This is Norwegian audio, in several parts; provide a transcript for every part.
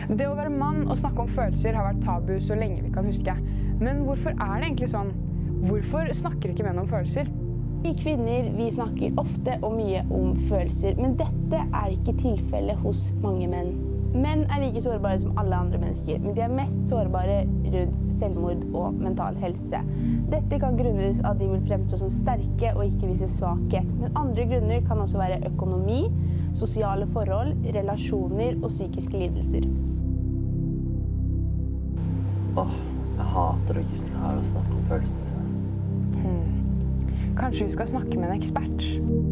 Det å være mann og snakke om følelser har vært tabu så lenge vi kan huske. Men hvorfor er det egentlig sånn? Hvorfor snakker ikke menn om følelser? Vi kvinner vi snakker ofte og mye om følelser, men dette er ikke tilfellet hos mange menn. Menn er like sårbare som alle andre mennesker, men de er mest sårbare rundt selvmord og mental helse. Dette kan grunnes at de vil fremstå som sterke og ikke vise svakhet, men andre grunner kan også være økonomi, sosiale forhold, relasjoner og psykiske lidelser. Jeg hater å ikke snakke om følelsene mine. Kanskje vi skal snakke med en ekspert?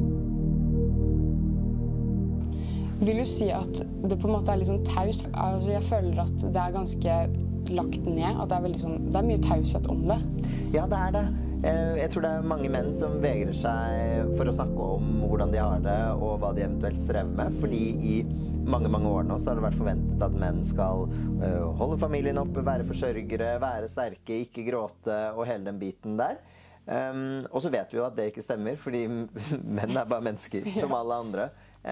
Vil du si at det på en måte er litt sånn taust? Altså, jeg føler at det er ganske lagt ned, at det er mye taushet om det. Ja, det er det. Jeg tror det er mange menn som vegrer seg for å snakke om hvordan de har det, og hva de eventuelt strever med. Fordi i mange år nå så har det vært forventet at menn skal holde familien oppe, være forsørgere, være sterke, ikke gråte og hele den biten der. Og så vet vi jo at det ikke stemmer, fordi menn er bare mennesker som alle andre.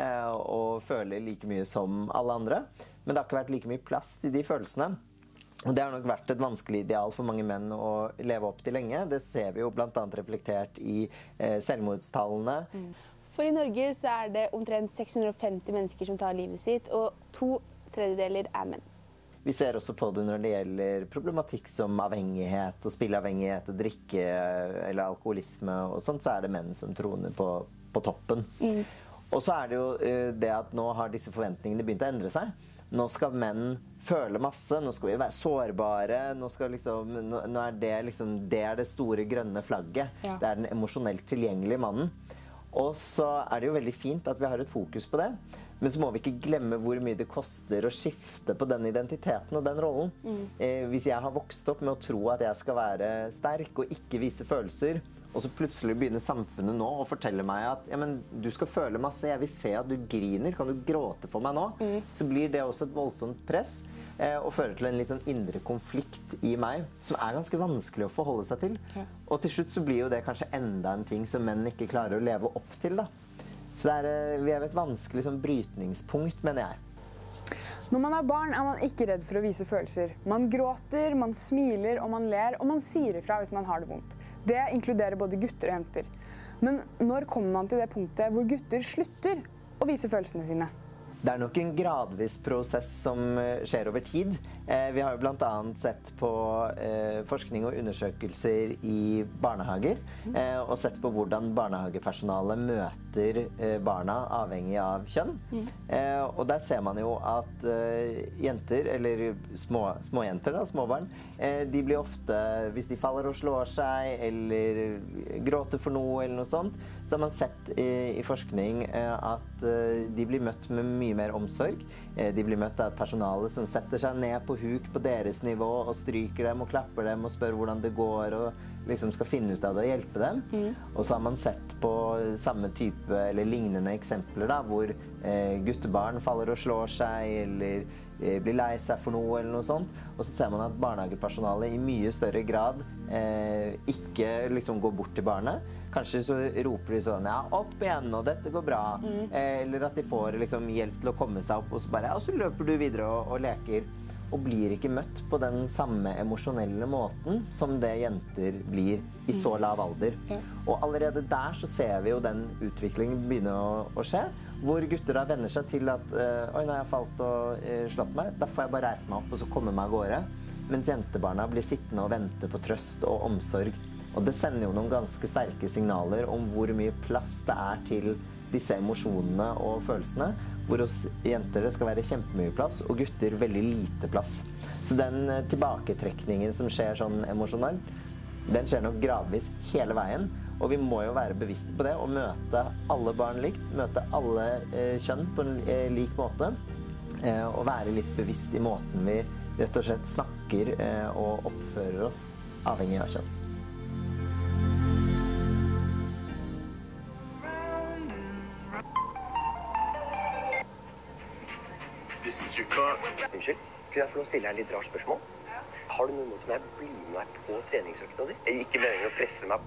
Og føler like mye som alle andre. Men det har ikke vært like mye plass til de følelsene. Og det har nok vært et vanskelig ideal for mange menn å leve opp til lenge. Det ser vi jo blant annet reflektert i selvmordstallene. For i Norge så er det omtrent 650 mennesker som tar livet sitt, og 2/3 er menn. Vi ser også på det når det gjelder problematikk som avhengighet og spilleavhengighet og drikke eller alkoholisme og sånt, så er det menn som troner på toppen. Og så er det jo det at nå har disse forventningene begynt å endre seg. Nå skal menn føle masse, nå skal vi være sårbare, nå er det er det store grønne flagget. Ja. Det er den emosjonelt tilgjengelige mannen. Og så er det jo veldig fint at vi har et fokus på det. Men så må vi ikke glemme hvor mye det koster å skifte på den identiteten og den rollen. Hvis jeg har vokst opp med å tro at jeg skal være sterk og ikke vise følelser, og så plutselig begynner samfunnet nå å fortelle meg at ja, men du skal føle masse, jeg vil se at du griner, kan du gråte for meg nå? Så blir det også et voldsomt press og fører til en litt sånn indre konflikt i meg, som er ganske vanskelig å forholde seg til. Og til slutt så blir jo det kanskje enda en ting som menn ikke klarer å leve opp til da. Så vi er ved et vanskelig sånn brytningspunkt, mener jeg. Når man er barn, er man ikke redd for å vise følelser. Man gråter, man smiler og man ler, og man sier ifra hvis man har det vondt. Det inkluderer både gutter og jenter. Men når kommer man til det punktet hvor gutter slutter å vise følelsene sine? Det er nok en gradvis prosess som skjer over tid. Vi har jo blant annet sett på forskning og undersøkelser i barnehager, og sett på hvordan barnehagepersonalet møter barna avhengig av kjønn. Og der ser man jo at jenter, eller småjenter da, småbarn, de blir ofte, hvis de faller og slår seg, eller gråter for noe eller noe sånt, så har man sett i forskning at de blir møtt med mye mer omsorg. De blir møtt av et personale som setter seg ned på huk på deres nivå og stryker dem og klapper dem og spør hvordan det går og liksom skal finne ut av det og hjelpe dem. Og så har man sett på samme type eller lignende eksempler da, hvor guttebarn faller og slår seg eller blir lei seg for noe eller noe sånt. Og så ser man at barnehagepersonalet i mye større grad ikke liksom går bort til barnet. Kanskje så roper de sånn, ja, opp igjen, og dette går bra. Eller at de får liksom hjelp til å komme seg opp, og så bare, ja, så løper du videre og leker. Og blir ikke møtt på den samme emosjonelle måten som det jenter blir i så lav alder. Og allerede der så ser vi jo den utviklingen begynne å skje, hvor gutter da venner seg til at oi, nå har jeg falt og slått meg, da får jeg bare reise meg opp og så komme meg av gårde. Mens jentebarna blir sittende og vente på trøst og omsorg. Og det sender jo noen ganske sterke signaler om hvor mye plass det er til disse emosjonene og følelsene, hvor hos jenter det skal være kjempemye plass, og gutter veldig lite plass. Så den tilbaketrekningen som skjer sånn emosjonelt, den skjer nok gradvis hele veien, og vi må jo være bevisste på det, og møte alle barn likt, møte alle kjønn på en lik måte, og være litt bevisst i måten vi rett og slett snakker og oppfører oss avhengig av kjønn. Unnskyld, kunne jeg få lov å stille deg litt rart spørsmål? Har du noen måte med å bli med meg på treningsøkta di? Ikke meningen å presse meg.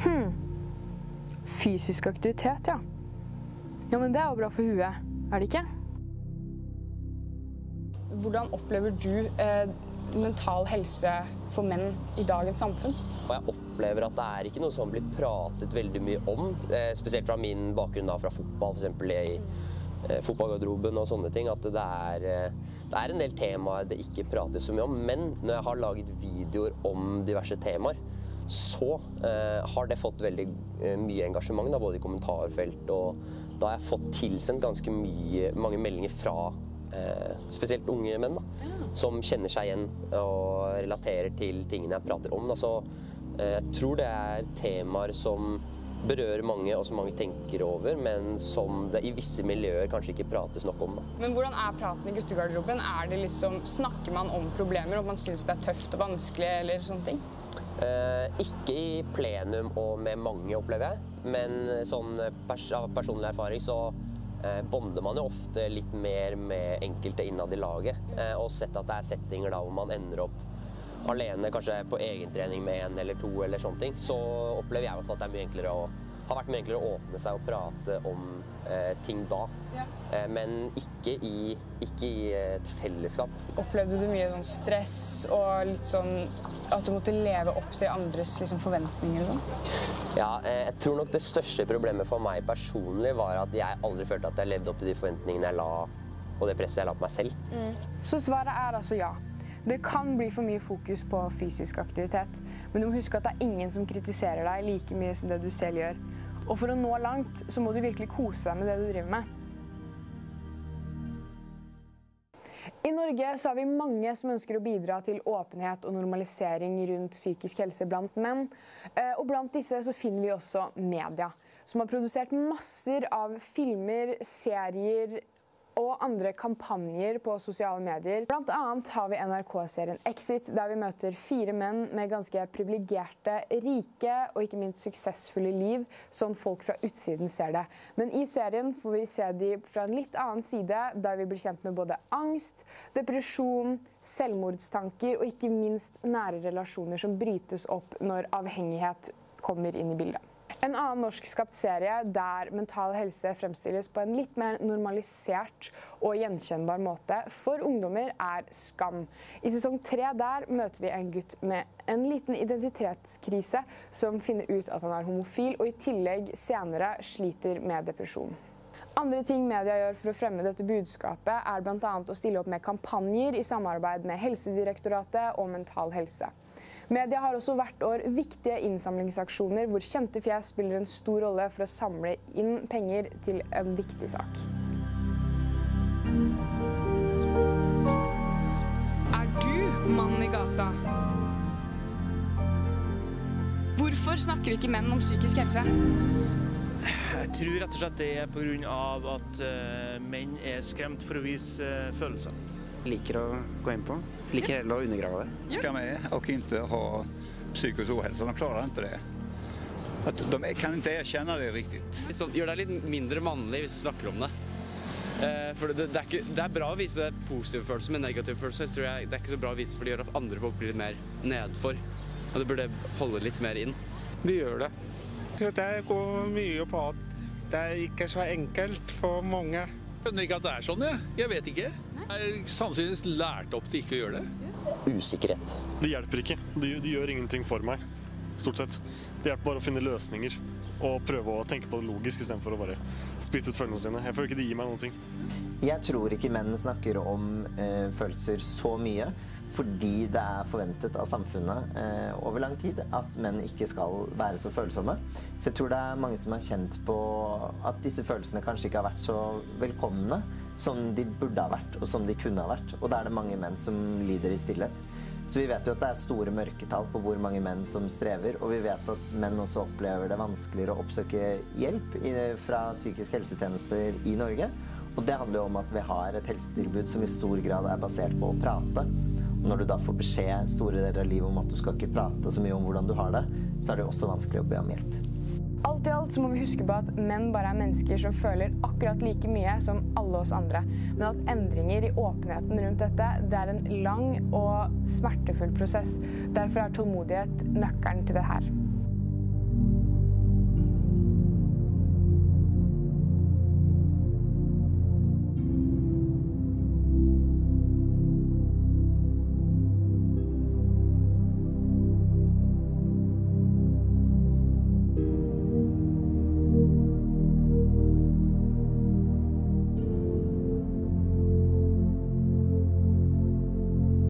Fysisk aktivitet, ja. Ja, men det er jo bra for huet, er det ikke? hvordan opplever du mental helse for menn i dagens samfunn? Og jeg opplever at det ikke noe som blir pratet veldig mye om, spesielt fra min bakgrunn fra fotball, for eksempel i fotballgarderoben og sånne ting, at det er en del temaer det ikke prates så mye om, men når jeg har laget videoer om diverse temaer, så har det fått veldig mye engasjement, både i kommentarfelt, og da har jeg fått tilsendt ganske mange meldinger fra spesielt unge menn, som kjenner seg igjen og relaterer til tingene jeg prater om. Så jeg tror det temaer som berører mange, og som mange tenker over, men som det i visse miljøer kanskje ikke prates nok om. Men hvordan praten i guttegarderoben? Det liksom, snakker man om problemer, om man synes det tøft og vanskelig, eller sånne ting? Ikke i plenum og med mange, opplever jeg, men sånn av personlig erfaring så bonder man jo ofte litt mer med enkelte innad i laget, og sett at det settinger da hvor man ender opp alene, kanskje på egentrening med en eller to eller sånne ting, så opplever jeg i hvert fall at det mye enklere har vært mye enklere å åpne seg og prate om ting da, men ikke i et fellesskap. Opplevde du mye sånn stress og litt sånn at du måtte leve opp til andres liksom, forventninger eller sånn? Ja, jeg tror nok det største problemet for meg personlig var at jeg aldri følte at jeg levde opp til de forventningene jeg la, og det presset jeg la på meg selv. Så svaret altså ja. Det kan bli for mye fokus på fysisk aktivitet, men du må huske at det ingen som kritiserer deg like mye som det du selv gjør. Og for å nå langt, så må du virkelig kose deg med det du driver med. I Norge så har vi mange som ønsker å bidra til åpenhet og normalisering rundt psykisk helse blant menn. Og blant disse så finner vi også media, som har produsert masser av filmer, serier og andre kampanjer på sosiale medier. Blant annet har vi NRK-serien Exit, der vi møter 4 menn med ganske privilegerte, rike og ikke minst suksessfulle liv, sånn folk fra utsiden ser det. Men i serien får vi se de fra en litt annen side, der vi blir kjent med både angst, depresjon, selvmordstanker og ikke minst nære relasjoner som brytes opp når avhengighet kommer inn i bildet. En annen norskskapt serie der mental helse fremstilles på en litt mer normalisert og gjenkjennbar måte for ungdommer Skam. I sesong 3 der møter vi en gutt med en liten identitetskrise som finner ut at han homofil og i tillegg senere sliter med depresjon. Andre ting media gjør for å fremme dette budskapet blant annet å stille opp med kampanjer i samarbeid med Helsedirektoratet og Mental Helse. Media har også hvert år viktige innsamlingsaksjoner hvor kjente fjes spiller en stor rolle for å samle inn penger til en viktig sak. Du mannen i gata? Hvorfor snakker ikke menn om psykisk helse? Jeg tror rett og slett det på grunn av at menn skremt for å vise følelser. Liker å gå in på. Liker heller å undergrave det. Ja. Med och inte ha psykisk ohälsa, de klarar inte det. Att de kan inte erkänna det riktigt. Så gjør deg litt mindre mannlig hvis du snakker om det. For det bra å vise positive følelser, men negative følelser tror jeg det ikke så bra å vise, for det gjør at andre folk blir litt mer nedfor. Og det burde holde litt mer inn. De gjør det. Det går mye på at det ikke så enkelt for mange. Jeg skjønner ikke at det sånn, jeg vet ikke. Jeg sannsynligvis lært opp til ikke å gjøre det. Usikkerhet. Det hjelper ikke. De gjør ingenting for meg, stort sett. Det hjelper bare å finne løsninger og prøve å tenke på det logisk i stedet for å bare spytte ut følelsene sine. Jeg føler ikke de gir meg noen ting. Jeg tror ikke menn snakker om følelser så mye, fordi det forventet av samfunnet over lang tid at menn ikke skal være så følsomme. Så jeg tror det mange som har kjent på at disse følelsene kanskje ikke har vært så velkomne som de burde ha vært, og som de kunne ha vært. Og da det mange menn som lider i stillhet. Så vi vet jo at det store mørketall på hvor mange menn som strever, og vi vet at menn også opplever det vanskeligere å oppsøke hjelp fra psykisk helsetjenester i Norge. Og det handler jo om at vi har et helsetilbud som i stor grad basert på å prate. Og når du da får beskjed store deler av livet om at du skal ikke prate så mye om hvordan du har det, så det også vanskelig å be om hjelp. Alt i alt så må vi huske på at menn bare mennesker som føler akkurat like mye som alle oss andre. Men at endringer i åpenheten rundt dette, det en lang og smertefull prosess. Derfor tålmodighet nøkkelen til det her.